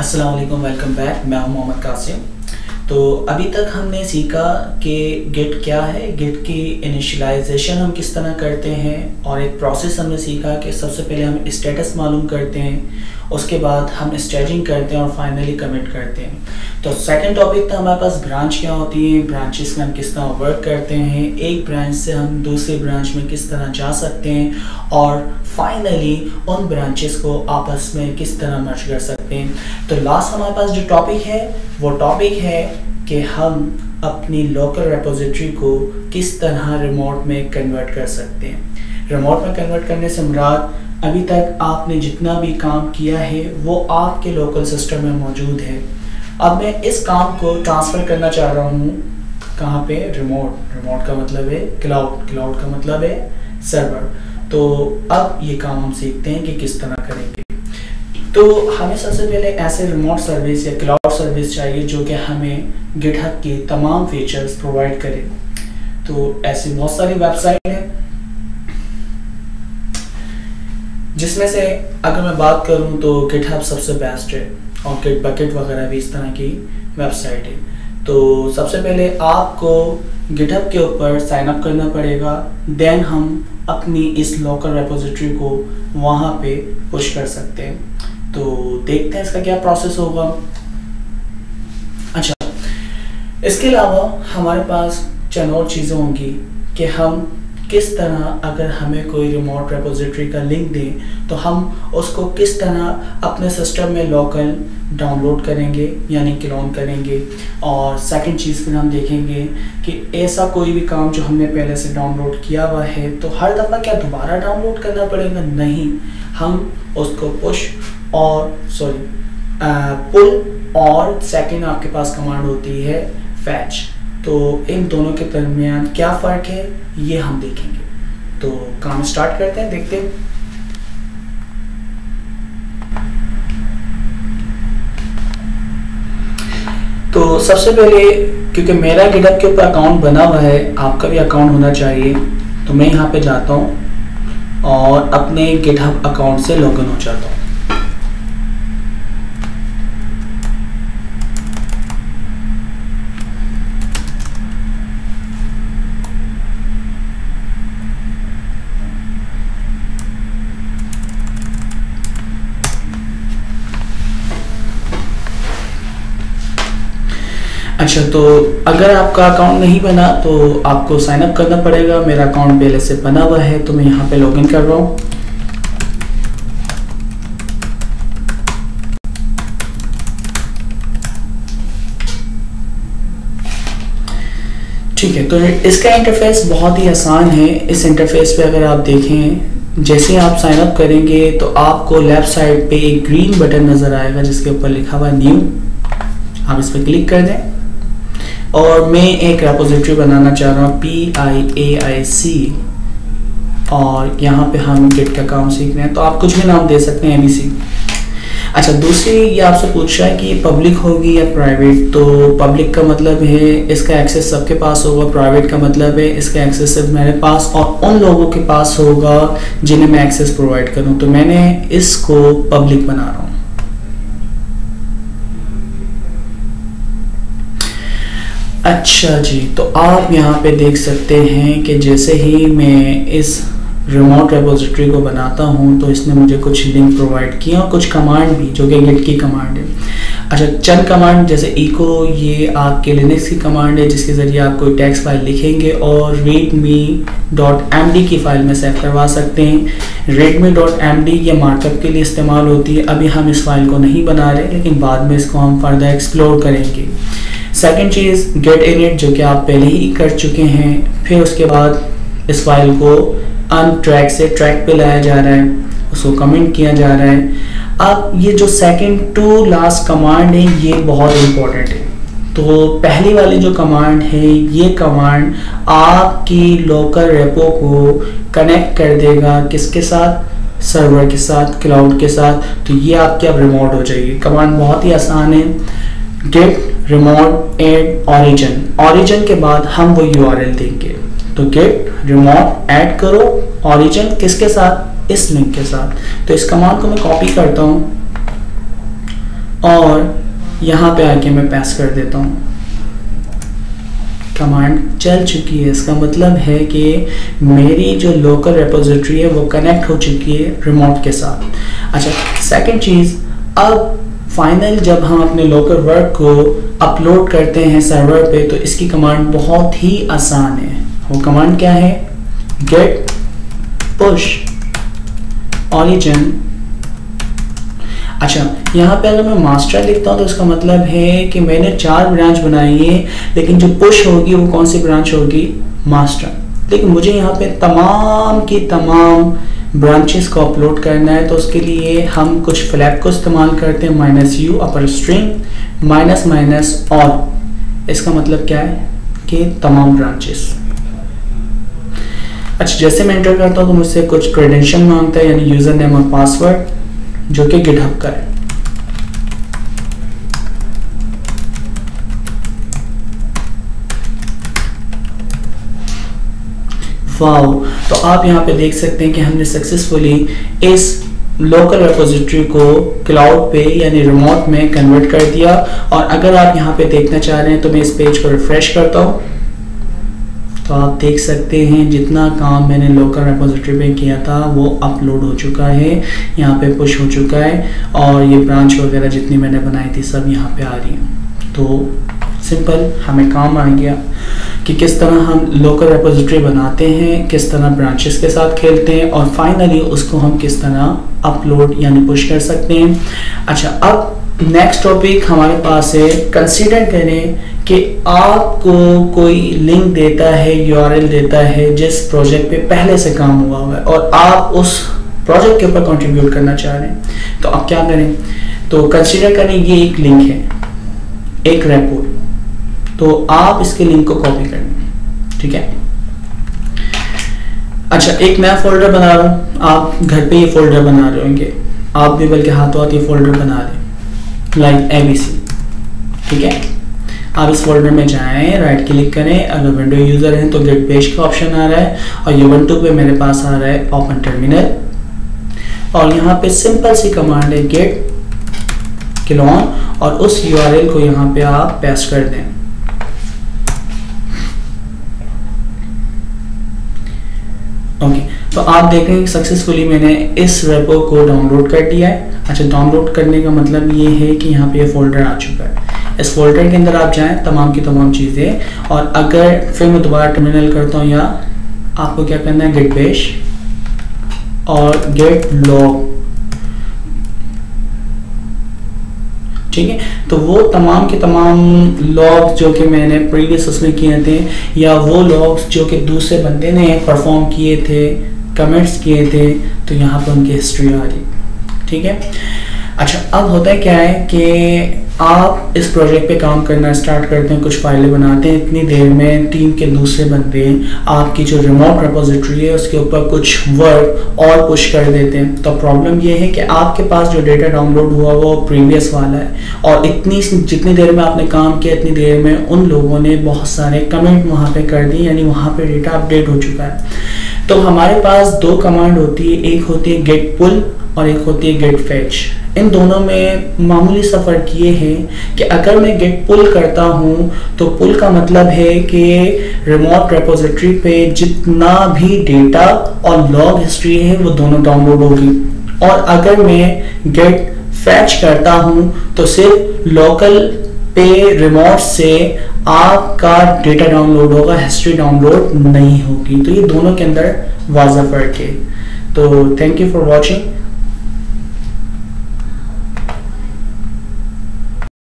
अस्सलाम वालेकुम, welcome back. मैं हूं मोहम्मद कासिम। तो अभी तक हमने सीखा कि गिट क्या है, गिट की इनिशियलाइजेशन हम किस तरह करते हैं, और एक प्रोसेस हमने सीखा कि सबसे पहले हम स्टेटस मालूम करते हैं, उसके बाद हम स्टेजिंग करते हैं और फाइनली कमिट करते हैं। तो सेकंड टॉपिक था हमारे पास ब्रांच क्या होती है, ब्रांचेस में हम किस तरह वर्क करते हैं, एक ब्रांच से हम दूसरी ब्रांच में किस तरह जा सकते हैं, और फाइनली उन ब्रांचेस को आपस में किस तरह मर्ज कर सकते हैं। तो लास्ट हमारे पास जो टॉपिक है वो टॉपिक है कि हम अपनी लोकल रेपोजिटरी को किस तरह रिमोट में कन्वर्ट कर सकते हैं। रिमोट में कन्वर्ट करने से मुराद अभी तक आपने जितना भी काम किया है वो आपके लोकल सिस्टम में मौजूद है। अब मैं इस काम को ट्रांसफ़र करना चाह रहा हूँ कहाँ पे, रिमोट का मतलब है क्लाउड का मतलब है सर्वर। तो अब ये काम हम सीखते हैं कि किस तरह करेंगे। तो हमें सबसे पहले ऐसे रिमोट सर्विस या क्लाउड सर्विस चाहिए जो कि हमें गिटहब की तमाम फीचर्स प्रोवाइड करे। तो ऐसी बहुत सारी वेबसाइट हैं जिसमें से अगर मैं बात करूं तो गिटहब सबसे बेस्ट है, और गिटबकेट वगैरह भी इस तरह की वेबसाइट है। तो सबसे पहले आपको गिटहब के ऊपर साइन अप करना पड़ेगा, देन हम अपनी इस लोकल रेपोजिटरी को वहाँ पे पुश कर सकते हैं। तो देखते हैं इसका क्या प्रोसेस होगा। अच्छा, इसके अलावा हमारे पास चंद और चीज़ें होंगी कि हम किस तरह, अगर हमें कोई रिमोट रेपोजिटरी का लिंक दें तो हम उसको किस तरह अपने सिस्टम में लोकल डाउनलोड करेंगे यानी क्लोन करेंगे। और सेकंड चीज़ फिर हम देखेंगे कि ऐसा कोई भी काम जो हमने पहले से डाउनलोड किया हुआ है तो हर दफ़ा क्या दोबारा डाउनलोड करना पड़ेगा? नहीं, हम उसको पुल और सेकंड आपके पास कमांड होती है फैच। तो इन दोनों के दरमियान क्या फ़र्क है ये हम देखेंगे। तो काम स्टार्ट करते हैं, देखते हैं। तो सबसे पहले, क्योंकि मेरा गिटहब के ऊपर अकाउंट बना हुआ है, आपका भी अकाउंट होना चाहिए, तो मैं यहाँ पे जाता हूँ और अपने गिटहब अकाउंट से लॉगिन हो जाता हूँ। अच्छा, तो अगर आपका अकाउंट नहीं बना तो आपको साइन अप करना पड़ेगा। मेरा अकाउंट पहले से बना हुआ है तो मैं यहाँ पे लॉगिन कर रहा हूँ। ठीक है, तो इसका इंटरफेस बहुत ही आसान है। इस इंटरफेस पे अगर आप देखें, जैसे आप साइन अप करेंगे तो आपको लेफ्ट साइड पे एक ग्रीन बटन नज़र आएगा जिसके ऊपर लिखा हुआ न्यू। आप इस पर क्लिक कर दें और मैं एक रेपोजिटरी बनाना चाह रहा हूँ PIAIC, और यहाँ पे हम गिट का काम सीख रहे हैं। तो आप कुछ भी नाम दे सकते हैं, ABC। अच्छा, दूसरी ये आपसे पूछ रहा है कि ये पब्लिक होगी या प्राइवेट। तो पब्लिक का मतलब है इसका एक्सेस सबके पास होगा, प्राइवेट का मतलब है इसका एक्सेस सिर्फ मेरे पास और उन लोगों के पास होगा जिन्हें मैं एक्सेस प्रोवाइड करूँ। तो मैंने इसको पब्लिक बना रहा हूँ। अच्छा जी, तो आप यहाँ पे देख सकते हैं कि जैसे ही मैं इस रिमोट रेपोजिटरी को बनाता हूँ तो इसने मुझे कुछ लिंक प्रोवाइड किया और कुछ कमांड भी जो कि गिट की कमांड है। अच्छा, चंद कमांड जैसे इको, ये आपके लिनक्स की कमांड है जिसके ज़रिए आप कोई टेक्स्ट फाइल लिखेंगे और readme.md की फ़ाइल में सेव करवा सकते हैं। readme.md ये मार्कअप के लिए इस्तेमाल होती है। अभी हम इस फाइल को नहीं बना रहे, लेकिन बाद में इसको हम फर्दर एक्सप्लोर करेंगे। सेकंड चीज़ गेट इनिट, जो कि आप पहले ही कर चुके हैं। फिर उसके बाद इस फाइल को अनट्रैक से ट्रैक पे लाया जा रहा है, उसको कमेंट किया जा रहा है। अब ये जो सेकंड टू लास्ट कमांड है ये बहुत इंपॉर्टेंट है। तो पहली वाली जो कमांड है ये कमांड आपकी लोकल रेपो को कनेक्ट कर देगा, किसके साथ? सर्वर के साथ, क्लाउड के साथ। तो ये आपकी अब रिमोट हो जाएगी। कमांड बहुत ही आसान है, गेट रिमोट एड ओरिजिन के बाद हम वो URL देंगे। तो गेट रिमोट ऐड करो ओरिजिन, किसके साथ? इस लिंक के साथ। तो इस कमांड को मैं कॉपी करता हूँ और यहाँ पे आके मैं पास कर देता हूँ। कमांड चल चुकी है, इसका मतलब है कि मेरी जो लोकल रिपोजिटरी है वो कनेक्ट हो चुकी है रिमोट के साथ। अच्छा, सेकंड चीज़, अब फाइनल जब हम अपने लोकल वर्क को अपलोड करते हैं सर्वर पे तो इसकी कमांड बहुत ही आसान है। वो कमांड क्या है? Git push origin. अच्छा, यहाँ पे अगर मैं मास्टर लिखता हूँ तो इसका मतलब है कि मैंने 4 ब्रांच बनाई है, लेकिन जो पुश होगी वो कौन सी ब्रांच होगी? मास्टर। लेकिन मुझे यहाँ पे तमाम की तमाम ब्रांचेस को अपलोड करना है, तो उसके लिए हम कुछ फ्लैग को इस्तेमाल करते हैं, -u अपर स्ट्रिंग माइनस और इसका मतलब क्या है कि तमाम ब्रांचेस। अच्छा, जैसे मैं एंटर करता हूँ तो मुझसे कुछ क्रेडेंशियल मांगता है, यानी यूजर नेम और पासवर्ड, जो कि गिटहब का है। वाओ, तो आप यहाँ पे देख सकते हैं कि हमने सक्सेसफुली इस लोकल रिपोजिटरी को क्लाउड पे यानी रिमोट में कन्वर्ट कर दिया। और अगर आप यहाँ पे देखना चाह रहे हैं तो मैं इस पेज को रिफ्रेश करता हूँ, तो आप देख सकते हैं जितना काम मैंने लोकल रिपोजिटरी पे किया था वो अपलोड हो चुका है, यहाँ पे पुश हो चुका है, और ये ब्रांच वगैरह जितनी मैंने बनाई थी सब यहाँ पे आ रही हैं। तो सिंपल हमें काम आ गया कि किस तरह हम लोकल रिपोजिटरी बनाते हैं, किस तरह ब्रांचेस के साथ खेलते हैं, और फाइनली उसको हम किस तरह अपलोड यानी पुश कर सकते हैं। अच्छा, अब नेक्स्ट टॉपिक हमारे पास है, कंसीडर करें कि आपको कोई लिंक देता है, यूआरएल देता है जिस प्रोजेक्ट पे पहले से काम हुआ है और आप उस प्रोजेक्ट के ऊपर कंट्रीब्यूट करना चाह रहे हैं, तो आप क्या करें? तो कंसीडर करें ये एक लिंक है, एक रेपो, तो आप इसके लिंक को कॉपी करें, ठीक है। अच्छा, एक नया फोल्डर बना रहा हूँ, आप घर पे ये फोल्डर बना रहे होंगे, आप भी बल्कि हाथों हाथ ये फोल्डर बना रहे हैं, लाइक ABC, ठीक है। आप इस फोल्डर में जाएं, राइट क्लिक करें, अगर विंडो यूजर हैं तो गेट पेज का ऑप्शन आ रहा है, और ubuntu पे मेरे पास आ रहा है ओपन टर्मिनल, और यहाँ पे सिंपल सी कमांड है गेट क्लोन, और उस URL को यहाँ पे आप पेस्ट कर दें। ओके, तो आप देखें सक्सेसफुली मैंने इस रेपो को डाउनलोड कर दिया है। अच्छा, डाउनलोड करने का मतलब ये है कि यहाँ पे ये फोल्डर आ चुका है। इस फोल्डर के अंदर आप जाएं, तमाम की तमाम चीज़ें, और अगर फिर मैं दोबारा टर्मिनल करता हूँ, या आपको क्या करना है, गेट बेश और गेट लॉग, ठीक है। तो वो तमाम के तमाम लॉग्स जो कि मैंने प्रीवियस उसमें किए थे, या वो लॉग्स जो कि दूसरे बंदे ने परफॉर्म किए थे, कमेंट्स किए थे, तो यहाँ पर उनकी हिस्ट्री आ रही, ठीक है। अच्छा, अब होता है क्या है कि आप इस प्रोजेक्ट पे काम करना स्टार्ट करते हैं, कुछ फाइलें बनाते हैं, इतनी देर में टीम के दूसरे बंदे आपकी जो रिमोट रिपोजिटरी है उसके ऊपर कुछ वर्क और पुश कर देते हैं। तो प्रॉब्लम ये है कि आपके पास जो डेटा डाउनलोड हुआ वो प्रीवियस वाला है, और जितनी देर में आपने काम किया इतनी देर में उन लोगों ने बहुत सारे कमेंट वहाँ पे कर दिए, यानी वहाँ पे डेटा अपडेट हो चुका है। तो हमारे पास 2 कमांड होती है, एक होती है गेट पुल और एक होती है गेट फेच। इन दोनों में मामूली सा फर्क ये है कि अगर मैं गेट पुल करता हूँ तो पुल का मतलब है कि रिमोट रिपोजिटरी पे जितना भी डेटा और लॉग हिस्ट्री है वो दोनों डाउनलोड होगी, और अगर मैं गेट फैच करता हूँ तो सिर्फ लोकल पे रिमोट से आपका डेटा डाउनलोड होगा, हिस्ट्री डाउनलोड नहीं होगी। तो ये दोनों के अंदर वाज़ा फर्क है। तो थैंक यू फॉर वॉचिंग।